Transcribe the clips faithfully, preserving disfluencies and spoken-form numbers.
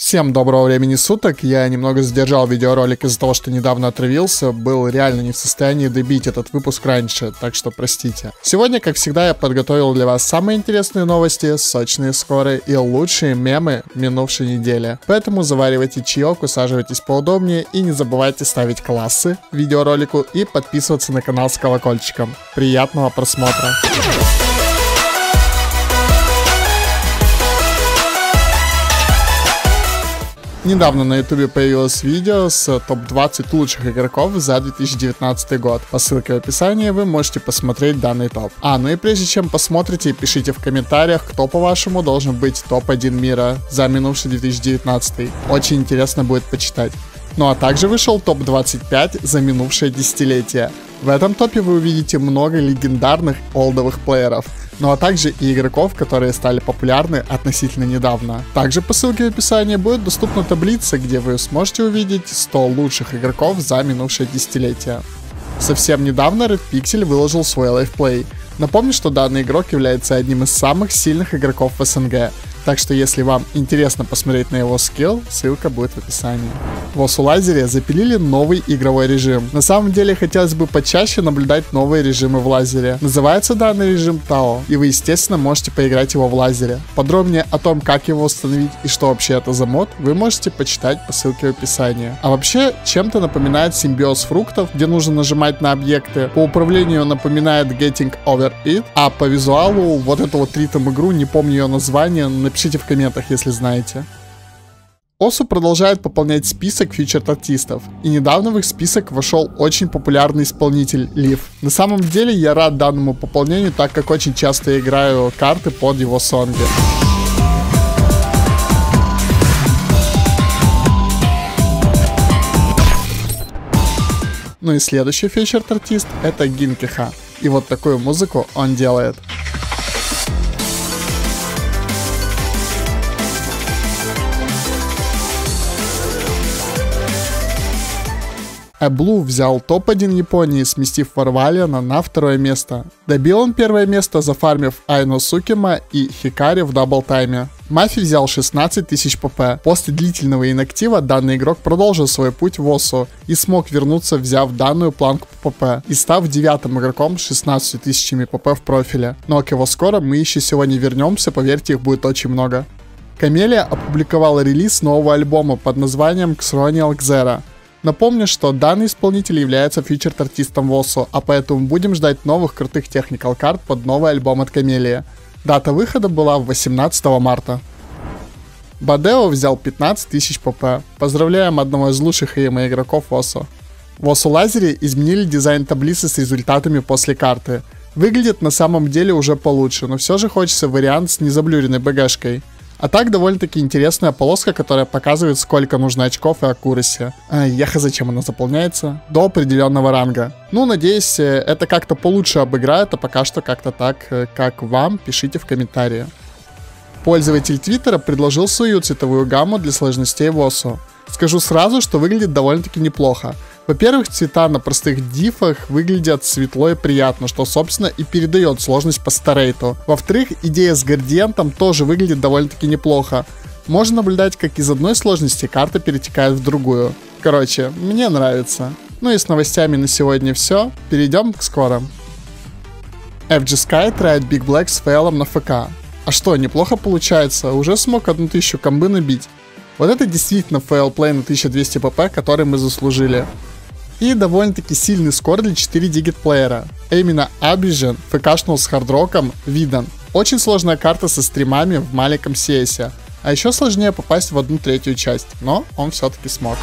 Всем доброго времени суток, я немного задержал видеоролик из-за того, что недавно отравился, был реально не в состоянии добить этот выпуск раньше, так что простите. Сегодня, как всегда, я подготовил для вас самые интересные новости, сочные, скорые и лучшие мемы минувшей недели. Поэтому заваривайте чаек, усаживайтесь поудобнее и не забывайте ставить классы видеоролику и подписываться на канал с колокольчиком. Приятного просмотра! Недавно на ютубе появилось видео с топ двадцать лучших игроков за две тысячи девятнадцатый год. По ссылке в описании вы можете посмотреть данный топ. А, ну и прежде чем посмотрите, пишите в комментариях, кто по-вашему должен быть топ один мира за минувший две тысячи девятнадцатый. Очень интересно будет почитать. Ну а также вышел топ двадцать пять за минувшее десятилетие. В этом топе вы увидите много легендарных олдовых плееров. Ну а также и игроков, которые стали популярны относительно недавно. Также по ссылке в описании будет доступна таблица, где вы сможете увидеть сто лучших игроков за минувшее десятилетие. Совсем недавно Red Pixel выложил свой лайфплей. Напомню, что данный игрок является одним из самых сильных игроков в СНГ. Так что если вам интересно посмотреть на его скилл, ссылка будет в описании. В Osu Лазере запилили новый игровой режим. На самом деле хотелось бы почаще наблюдать новые режимы в Лазере. Называется данный режим Тао, и вы естественно можете поиграть его в Лазере. Подробнее о том, как его установить и что вообще это за мод, вы можете почитать по ссылке в описании. А вообще, чем-то напоминает симбиоз фруктов, где нужно нажимать на объекты. По управлению напоминает Getting Over It, а по визуалу вот эту вот ритм игру, не помню ее название, напишите в комментах, если знаете. Osu продолжает пополнять список фьючерд артистов, и недавно в их список вошел очень популярный исполнитель Лив. На самом деле я рад данному пополнению, так как очень часто играю карты под его сонги. Ну и следующий фьючерд артист это Гинкиха, и вот такую музыку он делает. Blue взял топ один Японии, сместив Варвалиана на второе место. Добил он первое место, зафармив Айно Сукима и Хикари в даблтайме. Мафи взял шестнадцать тысяч пп. После длительного инактива данный игрок продолжил свой путь в Osu и смог вернуться, взяв данную планку пп и став девятым игроком с шестнадцатью тысячами пп в профиле. Но к его скоро мы еще сегодня вернемся, поверьте, их будет очень много. Камелия опубликовала релиз нового альбома под названием Xronial Xera. Напомню, что данный исполнитель является фьючерд артистом в Osu, а поэтому будем ждать новых крутых техникал карт под новый альбом от Камелии. Дата выхода была восемнадцатого марта. Бадео взял пятнадцать тысяч пп. Поздравляем одного из лучших эй эм игроков Osu. В Osu Лазере изменили дизайн таблицы с результатами после карты. Выглядит на самом деле уже получше, но все же хочется вариант с незаблюренной БГшкой. А так довольно-таки интересная полоска, которая показывает, сколько нужно очков и аккураси. А, я хз, зачем она заполняется? До определенного ранга. Ну, надеюсь, это как-то получше обыграет, а пока что как-то так, как вам, пишите в комментарии. Пользователь Твиттера предложил свою цветовую гамму для сложностей в Osu. Скажу сразу, что выглядит довольно-таки неплохо. Во-первых, цвета на простых дифах выглядят светло и приятно, что, собственно, и передает сложность по старейту. Во-вторых, идея с градиентом тоже выглядит довольно-таки неплохо. Можно наблюдать, как из одной сложности карта перетекает в другую. Короче, мне нравится. Ну и с новостями на сегодня все. Перейдем к скорым. эф джи Sky троит Big Black с фейлом на ФК. А что, неплохо получается, уже смог одну тысячу комбы набить. Вот это действительно фейлплей на тысячу двести пп, который мы заслужили. И довольно-таки сильный скор для четыре дигит плеера. А именно Абижен фкшнул с хардроком Видан. Очень сложная карта со стримами в маленьком си эс. А еще сложнее попасть в одну третью часть, но он все-таки смог.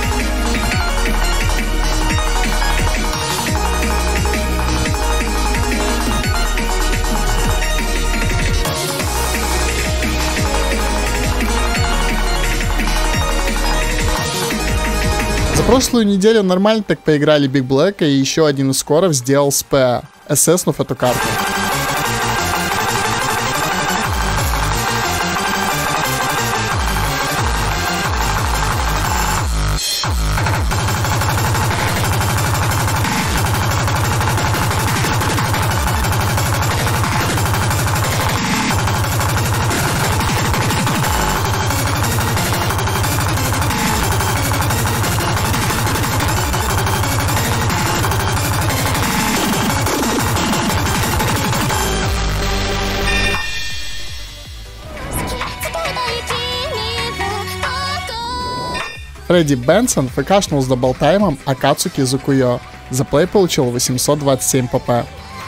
За прошлую неделю нормально так поиграли Big Black, и еще один из скоров сделал СП, эсэснув эту карту. Фредди Бенсон фкшнул с даблтаймом Акацуки Зукуё. За плей получил восемьсот двадцать семь пп.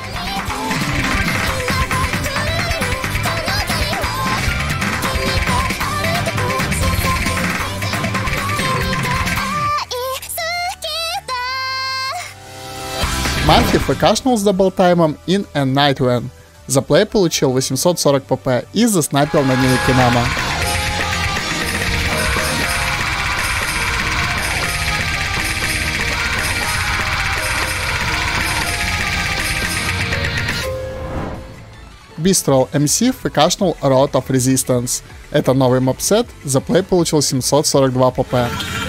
Мафи фкшнул с даблтаймом In a Night When. За плей получил восемьсот сорок пп и заснайпил на ней Кинама. Bistral эм си фкшнул Road of Resistance. Это новый мопсет, за плей получил семьсот сорок два пп.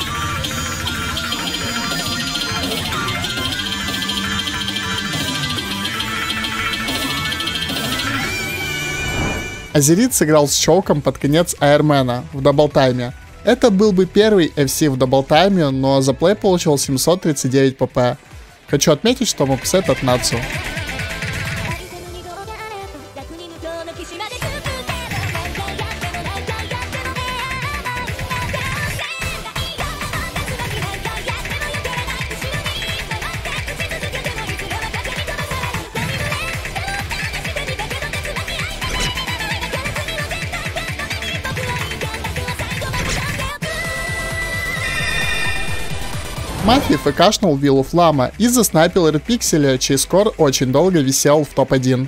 Азерит сыграл с чоуком под конец Айрмена в даблтайме. Это был бы первый эф си в даблтайме, но за плей получил семьсот тридцать девять пп. Хочу отметить, что мопсет от Нацу. Мафи фкшнул виллу Флама и заснайпил Редпикселя, чей скор очень долго висел в топ один.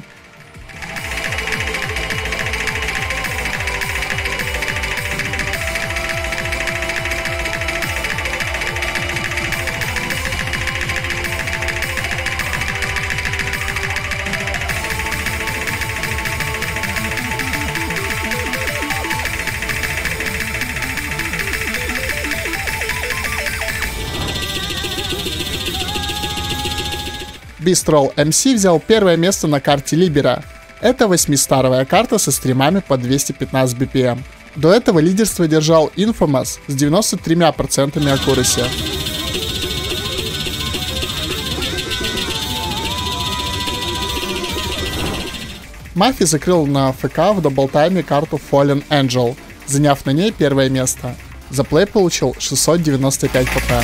Bistral эм си взял первое место на карте Libera. Это восьмистаровая карта со стримами по двести пятнадцать би пи эм. До этого лидерство держал Infamous с девяносто тремя процентами аккураси. Мафи закрыл на ФК в даблтайме карту Fallen Angel, заняв на ней первое место. За плей получил шестьсот девяносто пять пп.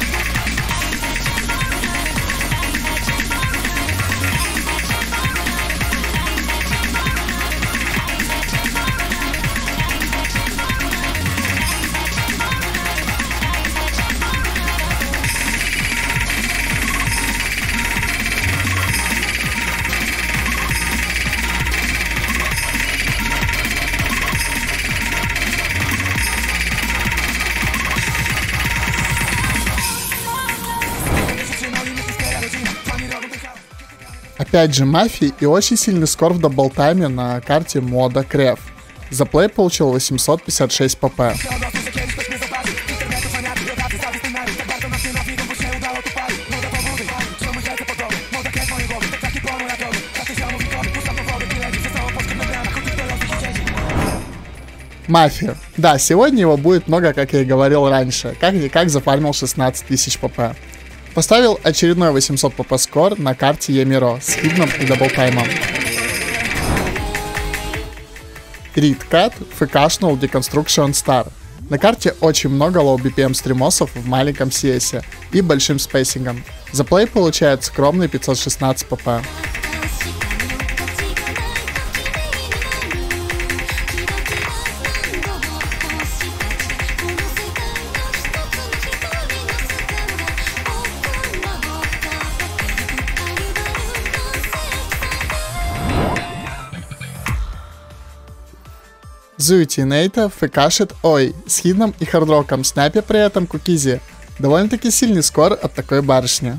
Опять же Мафи и очень сильный скор в даблтайме на карте мода Креф. За плей получил восемьсот пятьдесят шесть пп. Мафи. Да, сегодня его будет много, как я и говорил раньше. Как-никак зафармил шестнадцать тысяч пп. Поставил очередной восемьсот пп скор на карте Ямиро с хидном и даблтаймом. Ридкат фкшнул Deconstruction Star. На карте очень много лоу би пи эм стримосов в маленьком си эс и большим спейсингом. За плей получает скромный пятьсот шестнадцать пп. Зуити Нейта фкшит Ой с хидном и хардроком, снайпя при этом Кукизи. Довольно-таки сильный скор от такой барышни.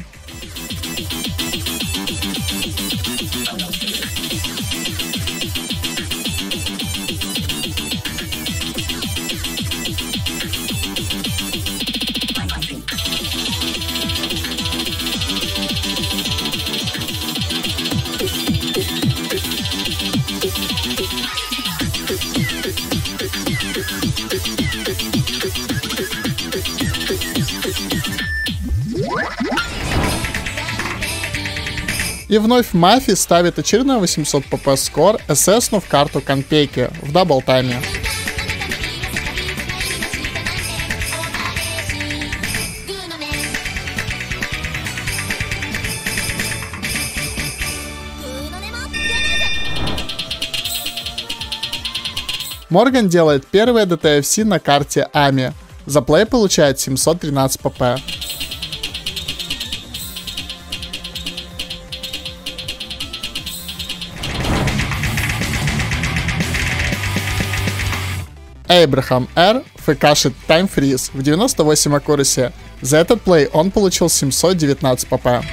И вновь Мафи ставит очередной восемьсот пп скор, эсэснув карту Конпейки в даблтайме. Морган делает первое ди ти эф си на карте Ами. За плей получает семьсот тринадцать пп. Эйбрахам Р фкшит Time Freeze в девяносто восемь аккураси. За этот плей он получил семьсот девятнадцать пп.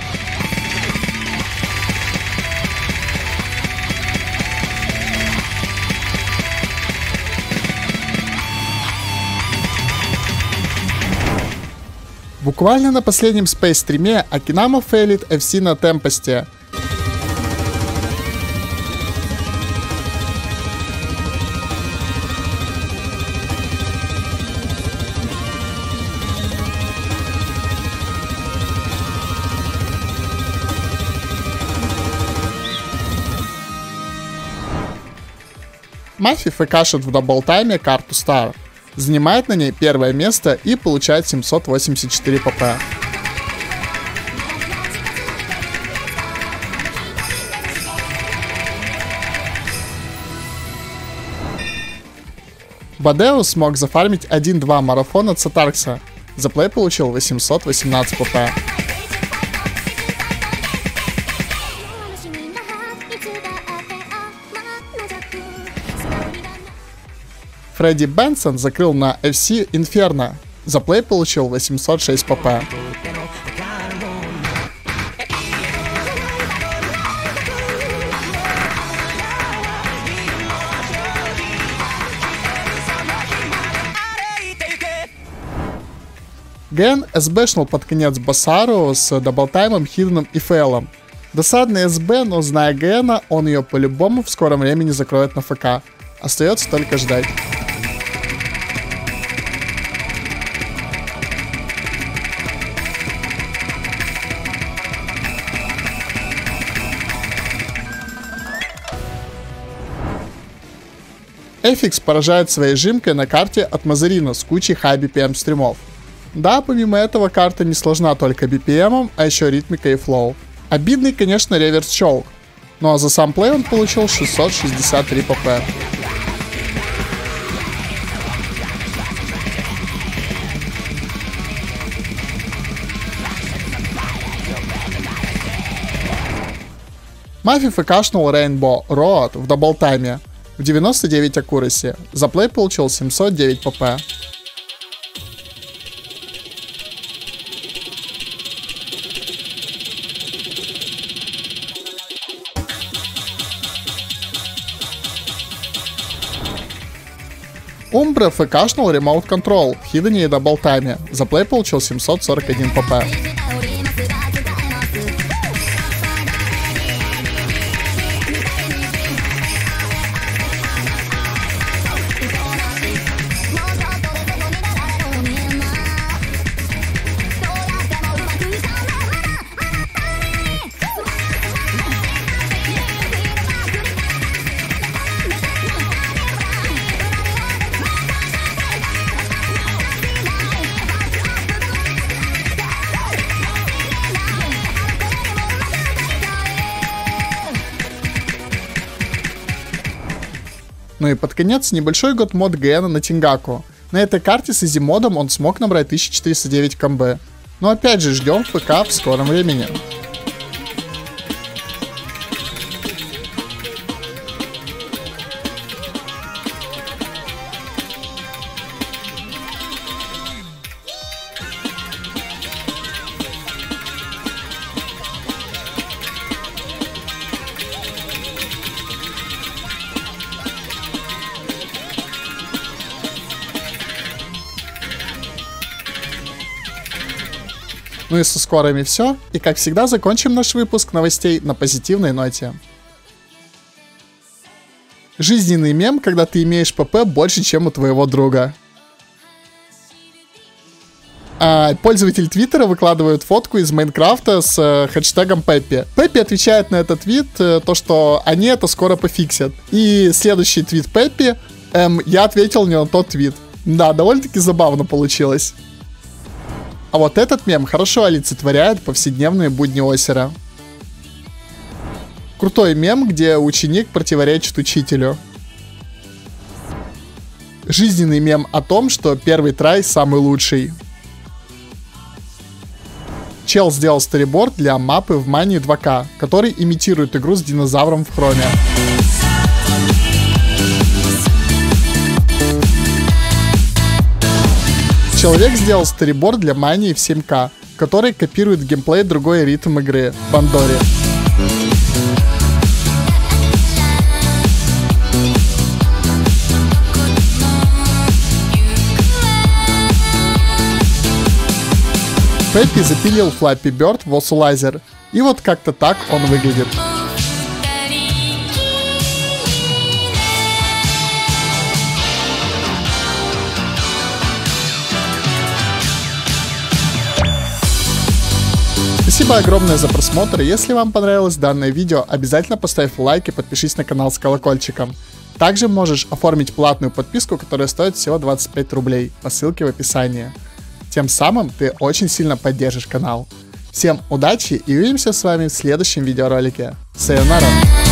Буквально на последнем Space стриме Акинама фейлит эф си на темпосте. Мафи фкшит в даблтайме карту Star. Занимает на ней первое место и получает семьсот восемьдесят четыре пп. Бадеус смог зафармить один-два марафон от Сатаркса. За плей получил восемьсот восемнадцать пп. Фредди Бенсон закрыл на эф си Inferno. За плей получил восемьсот шесть пп. Ген эсбэшнул под конец Басару с даблтаймом, хиденом и фейлом. Досадный СБ, но зная Гена, он ее по-любому в скором времени закроет на ФК. Остается только ждать. Эфикс поражает своей жимкой на карте от Мазарина с кучей хай би пи эм стримов. Да, помимо этого карта не сложна только би пи эм, а еще ритмикой и флоу. Обидный, конечно, реверс чоук, ну а за сам плей он получил шестьсот шестьдесят три пп. Мафи фкшнул Rainbow Road в даблтайме в девяносто девять аккураси. За плей получил семьсот девять пп. Умбра фкшнул Remote Control в хидене и даблтайме. За плей получил семьсот сорок один пп. Ну и под конец небольшой год мод Гена на Тингаку. На этой карте с изи модом он смог набрать тысяча четыреста девять комбо. Но опять же ждем ФК в скором времени. Ну и со скорыми все. И как всегда закончим наш выпуск новостей на позитивной ноте. Жизненный мем, когда ты имеешь ПП больше, чем у твоего друга. А, пользователь Твиттера выкладывает фотку из Майнкрафта с э, хэштегом Пеппи. Пеппи отвечает на этот твит, э, то что они это скоро пофиксят. И следующий твит Пеппи, эм, я ответил не на тот твит. Да, довольно-таки забавно получилось. А вот этот мем хорошо олицетворяет повседневные будни Осера. Крутой мем, где ученик противоречит учителю. Жизненный мем о том, что первый трай самый лучший. Чел сделал сториборд для мапы в Мании два ка, который имитирует игру с динозавром в хроме. Человек сделал сториборд для Мании в семь ка, который копирует геймплей другой ритм игры — Бандори. Пеппи запилил Flappy Bird в Osulizer, и вот как-то так он выглядит. Спасибо огромное за просмотр. Если вам понравилось данное видео, обязательно поставь лайк и подпишись на канал с колокольчиком. Также можешь оформить платную подписку, которая стоит всего двадцать пять рублей, по ссылке в описании. Тем самым ты очень сильно поддержишь канал. Всем удачи и увидимся с вами в следующем видеоролике. Сайонара!